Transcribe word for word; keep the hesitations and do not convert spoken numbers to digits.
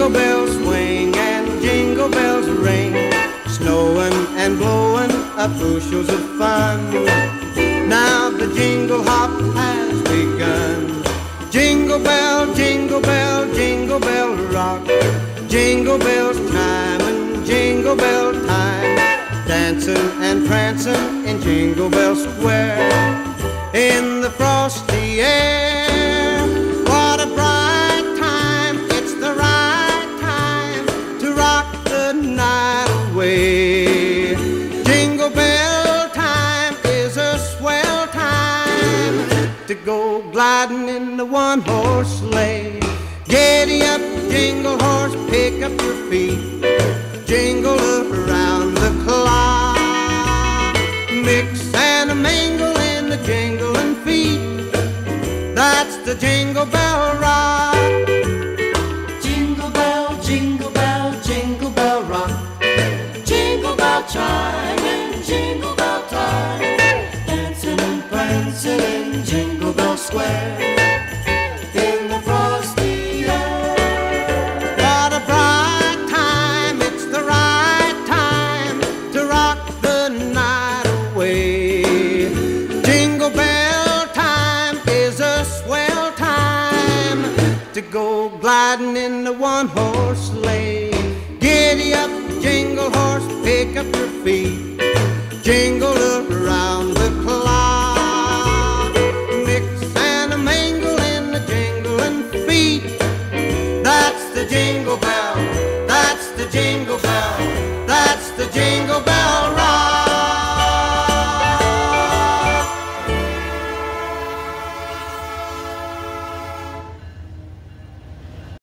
Jingle bells swing and jingle bells ring, snowing and blowing up bushels of fun. Now the jingle hop has begun. Jingle bell, jingle bell, jingle bell rock, jingle bells chime and jingle bell time, dancing and prancing in Jingle Bell Square. In the frosty air, what a bright time, it's the right time to rock the night away. Jingle bell time is a swell time to go gliding in the one-horse sleigh. Giddy up, jingle horse, pick up your feet, jingle around the clock, mix and a mingle in the jingling feet. That's the Jingle Bell Rock. Jingle bell, jingle bell, jingle bell rock, jingle bell chime and jingle bell time, dancing and prancing in Jingle Bell Square. In the frosty air, What a bright time, it's the right time to rock the night away. Jingle bell time is a swell time to go gliding in the one-horse sleigh. Giddy up, jingle horse, pick up your feet, jingle around the clock, mix and a mingle in the jingling feet. That's the jingle bell, that's the jingle bell, that's the jingle bell.